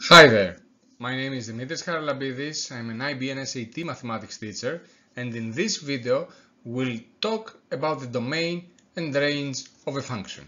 Hi there, my name is Dimitris Charalambidis. I'm an IB and SAT mathematics teacher, and in this video we'll talk about the domain and range of a function.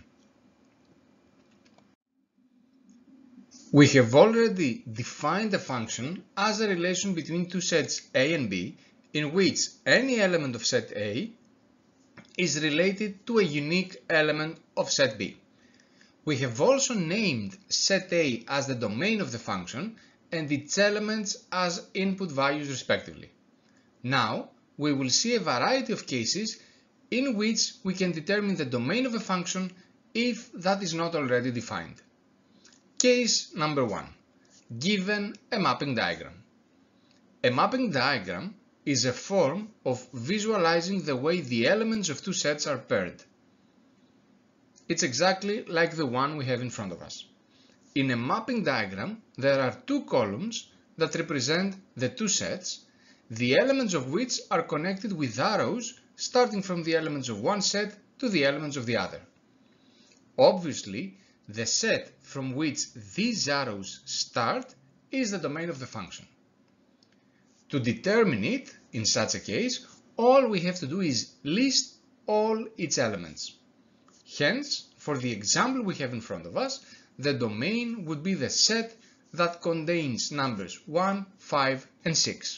We have already defined a function as a relation between two sets A and B, in which any element of set A is related to a unique element of set B. We have also named set A as the domain of the function and its elements as input values respectively. Now, we will see a variety of cases in which we can determine the domain of a function if that is not already defined. Case number 1. Given a mapping diagram. A mapping diagram is a form of visualizing the way the elements of two sets are paired. It's exactly like the one we have in front of us. In a mapping diagram, there are two columns that represent the two sets, the elements of which are connected with arrows starting from the elements of one set to the elements of the other. Obviously, the set from which these arrows start is the domain of the function. To determine it, in such a case, all we have to do is list all its elements. Hence, for the example we have in front of us, the domain would be the set that contains numbers 1, 5, and 6.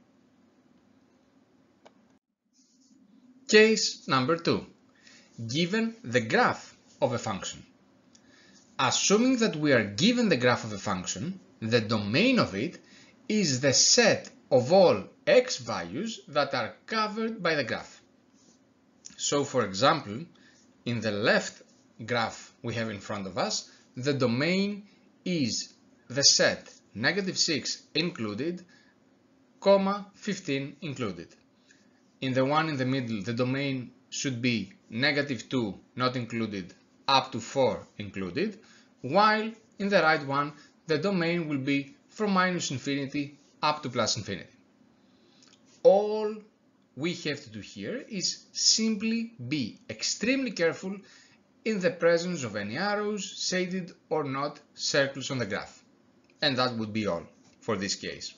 Case number 2. Given the graph of a function. Assuming that we are given the graph of a function, the domain of it is the set of all x values that are covered by the graph. So, for example, in the left graph we have in front of us, the domain is the set -6 included, 15 included. In the one in the middle, the domain should be -2 not included up to 4 included, while in the right one, the domain will be from -infinity up to +infinity. All we have to do here is simply be extremely careful in the presence of any arrows, shaded or not circles on the graph. And that would be all for this case.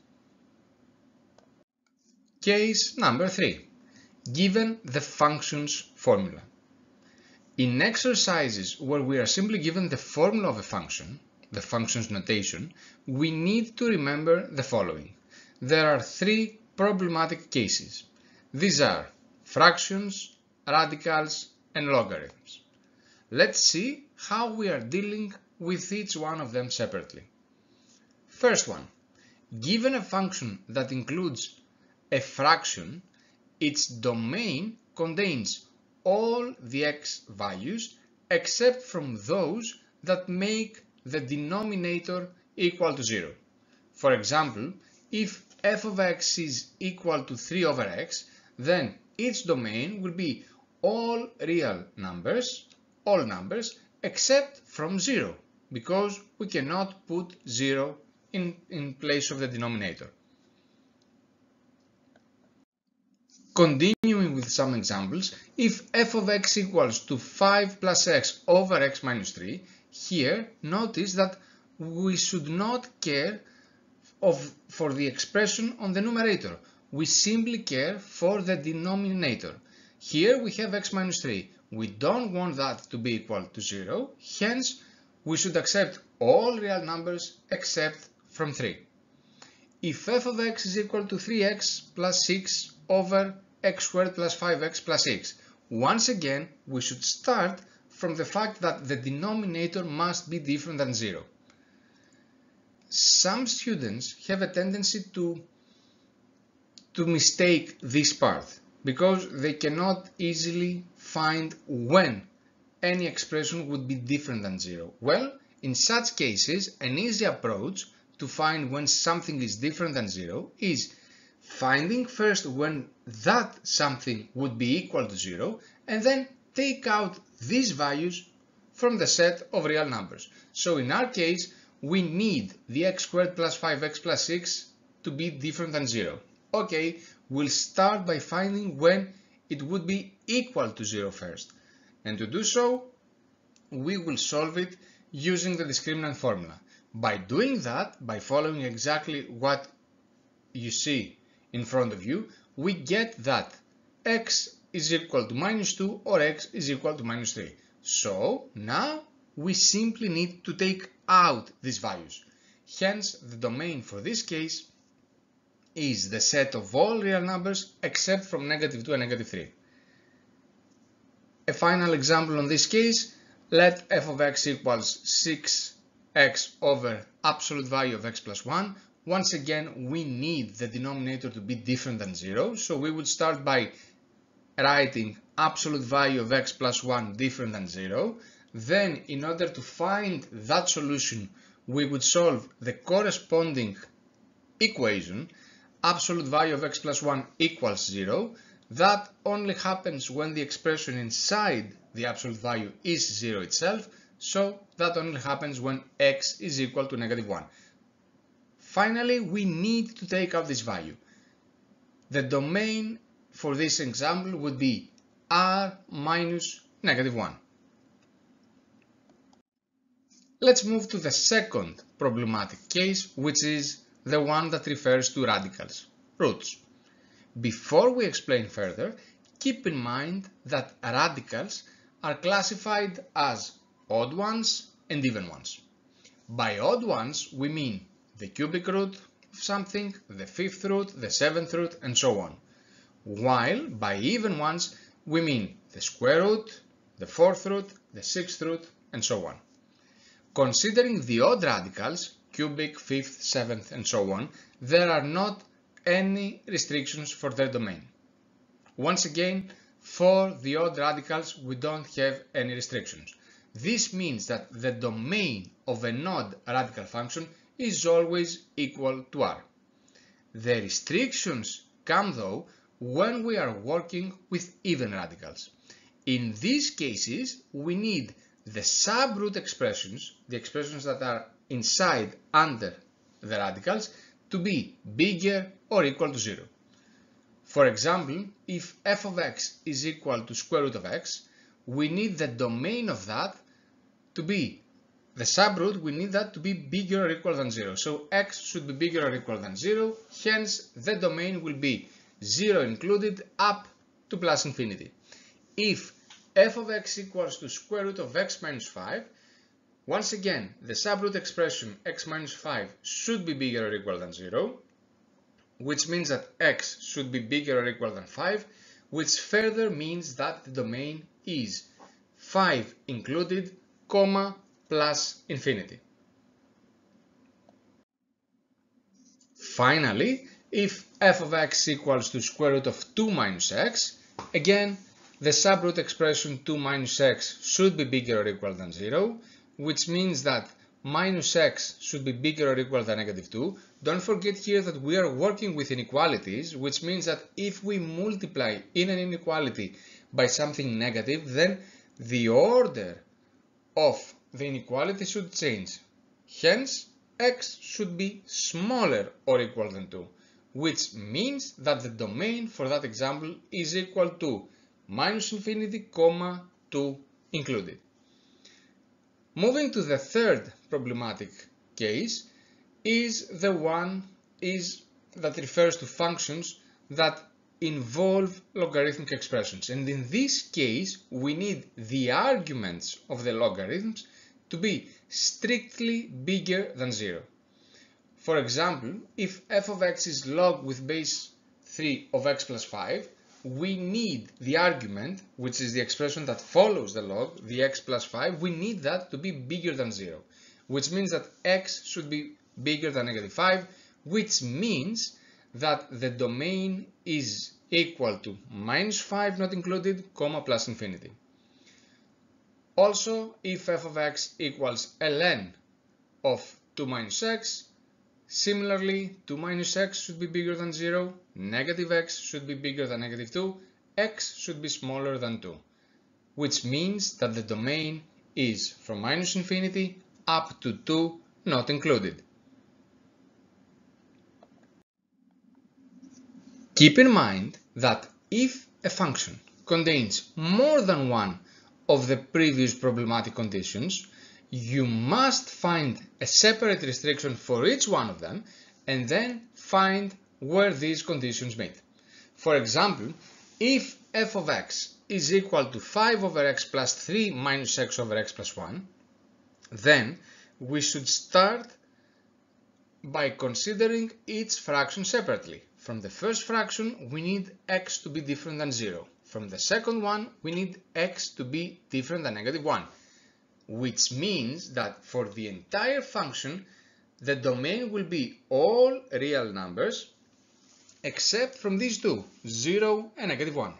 Case number 3. Given the function's formula. In exercises where we are simply given the formula of a function, the function's notation, we need to remember the following. There are 3 problematic cases. These are fractions, radicals, and logarithms. Let's see how we are dealing with each one of them separately. First one, given a function that includes a fraction, its domain contains all the x values except from those that make the denominator equal to 0. For example, if f of x is equal to 3 over x, then its domain will be all real numbers, all numbers except from 0, because we cannot put 0 in place of the denominator. Continuing with some examples, if f of x equals to 5 plus x over x minus 3, here notice that we should not care for the expression on the numerator. We simply care for the denominator. Here we have x minus 3. We don't want that to be equal to 0, hence we should accept all real numbers except from 3. If f of x is equal to 3x plus 6 over x squared plus 5x plus 6, once again we should start from the fact that the denominator must be different than 0. Some students have a tendency to mistake this part because they cannot easily find when any expression would be different than 0. Well, in such cases, an easy approach to find when something is different than 0 is finding first when that something would be equal to 0 and then take out these values from the set of real numbers. So in our case, we need the x squared plus 5x plus 6 to be different than 0. Okay, we'll start by finding when it would be equal to 0 first. And to do so, we will solve it using the discriminant formula. By doing that, by following exactly what you see in front of you, we get that x is equal to -2 or x is equal to -3. So now we simply need to take out these values. Hence, the domain for this case is the set of all real numbers except from -2 and -3. A final example on this case, let f of x equals 6x over absolute value of x plus 1. Once again, we need the denominator to be different than 0, so we would start by writing absolute value of x plus 1 different than 0. Then, in order to find that solution, we would solve the corresponding equation, absolute value of x plus 1 equals 0. That only happens when the expression inside the absolute value is 0 itself, so that only happens when x is equal to -1. Finally, we need to take out this value. The domain for this example would be r minus -1. Let's move to the second problematic case, which is the one that refers to radicals, roots. Before we explain further, keep in mind that radicals are classified as odd ones and even ones. By odd ones, we mean the cubic root of something, the fifth root, the seventh root, and so on. While by even ones, we mean the square root, the fourth root, the sixth root, and so on. Considering the odd radicals, cubic, fifth, seventh, and so on, there are not any restrictions for their domain. Once again, for the odd radicals, we don't have any restrictions. This means that the domain of an odd radical function is always equal to r. The restrictions come though when we are working with even radicals. In these cases, we need the subroot expressions, the expressions that are inside under the radicals, to be bigger or equal to 0. For example, if f of x is equal to square root of x, we need the domain of that to be, the subroot, we need that to be bigger or equal than 0. So x should be bigger or equal than 0, hence the domain will be 0 included up to plus infinity. If f of x equals to square root of x minus 5, once again, the subroot expression x minus 5 should be bigger or equal than 0, which means that x should be bigger or equal than 5, which further means that the domain is 5 included, comma, plus infinity. Finally, if f of x equals to square root of 2 minus x, again, the subroot expression 2 minus x should be bigger or equal than 0, which means that minus x should be bigger or equal than -2. Don't forget here that we are working with inequalities, which means that if we multiply in an inequality by something negative, then the order of the inequality should change. Hence, x should be smaller or equal than 2, which means that the domain for that example is equal to minus infinity, comma, 2 included. Moving to the third problematic case is the one that refers to functions that involve logarithmic expressions, and in this case we need the arguments of the logarithms to be strictly bigger than 0. For example, if f of x is log with base 3 of x plus 5, we need the argument, which is the expression that follows the log, the x plus 5, we need that to be bigger than 0, which means that x should be bigger than -5, which means that the domain is equal to -5 not included, comma, plus infinity. Also, if f of x equals ln of 2 minus x, similarly, 2 minus x should be bigger than 0, negative x should be bigger than -2, x should be smaller than 2, which means that the domain is from minus infinity up to 2 not included. Keep in mind that if a function contains more than one of the previous problematic conditions, you must find a separate restriction for each one of them and then find where these conditions meet. For example, if f of x is equal to 5 over x plus 3 minus x over x plus 1, then we should start by considering each fraction separately. From the first fraction, we need x to be different than 0. From the second one, we need x to be different than negative 1, which means that for the entire function, the domain will be all real numbers except from these two, 0 and negative 1.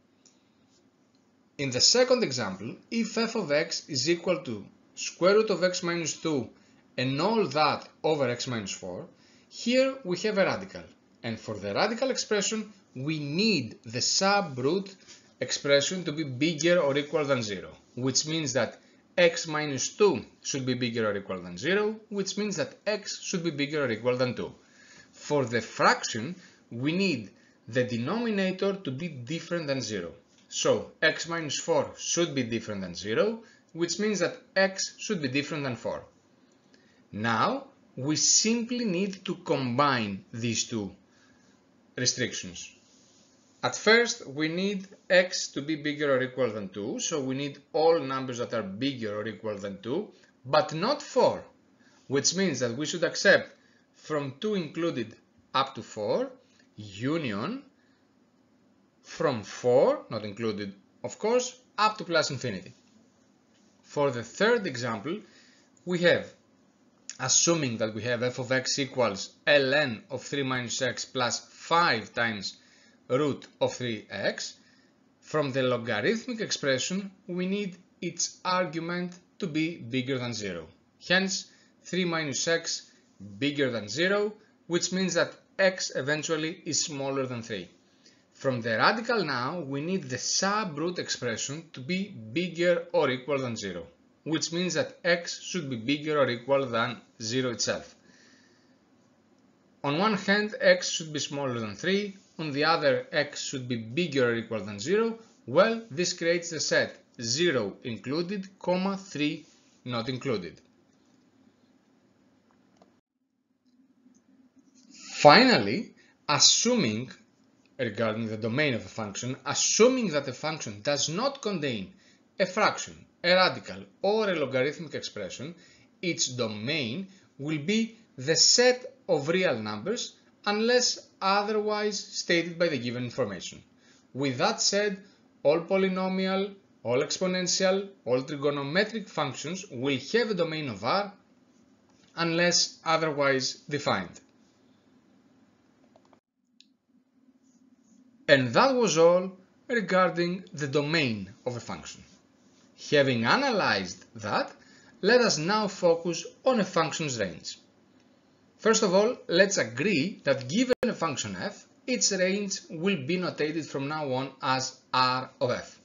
In the second example, if f of x is equal to square root of x minus 2 and all that over x minus 4, here we have a radical, and for the radical expression we need the sub-root expression to be bigger or equal than 0, which means that x minus 2 should be bigger or equal than 0, which means that x should be bigger or equal than 2. For the fraction, we need the denominator to be different than 0. So x minus 4 should be different than 0, which means that x should be different than 4. Now we simply need to combine these two restrictions. At first we need x to be bigger or equal than 2, so we need all numbers that are bigger or equal than 2, but not 4, which means that we should accept from 2 included up to 4, union from 4, not included of course, up to plus infinity. For the third example, we have, assuming that we have f of x equals ln of 3 minus x plus 5 times root of 3x, from the logarithmic expression we need its argument to be bigger than 0. Hence 3 minus x bigger than 0, which means that x eventually is smaller than 3. From the radical now we need the sub-root expression to be bigger or equal than 0, which means that x should be bigger or equal than 0 itself. On one hand x should be smaller than 3, on the other x should be bigger or equal than 0. Well, this creates the set 0 included, 3 not included. Finally, assuming, regarding the domain of a function, assuming that a function does not contain a fraction, a radical or a logarithmic expression, its domain will be the set of real numbers unless otherwise stated by the given information. With that said, all polynomial, all exponential, all trigonometric functions will have a domain of R unless otherwise defined. And that was all regarding the domain of a function. Having analyzed that, let us now focus on a function's range. First of all, let's agree that given a function f, its range will be notated from now on as R of f.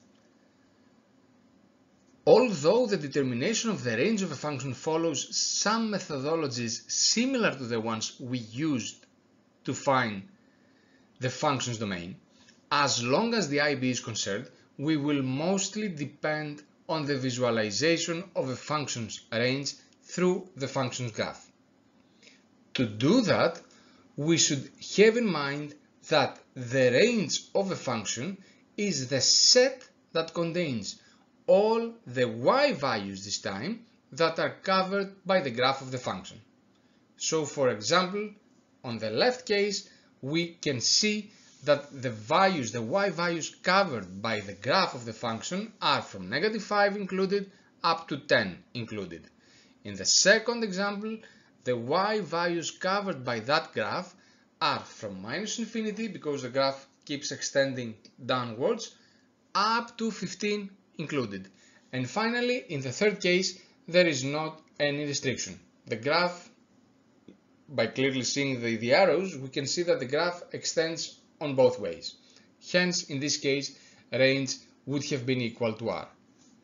Although the determination of the range of a function follows some methodologies similar to the ones we used to find the function's domain, as long as the IB is concerned, we will mostly depend on the visualization of a function's range through the function's graph. To do that, we should have in mind that the range of a function is the set that contains all the y values this time that are covered by the graph of the function. So for example, on the left case, we can see that the y values covered by the graph of the function are from -5 included up to 10 included. In the second example, the y values covered by that graph are from -infinity, because the graph keeps extending downwards, up to 15 included. And finally, in the third case, there is not any restriction. The graph, by clearly seeing the arrows, we can see that the graph extends on both ways. Hence, in this case, range would have been equal to R.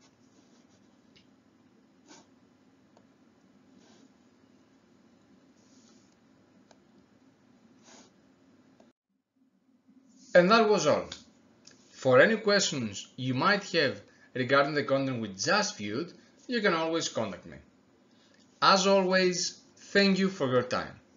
And that was all. For any questions you might have regarding the content we just viewed, you can always contact me. As always, thank you for your time.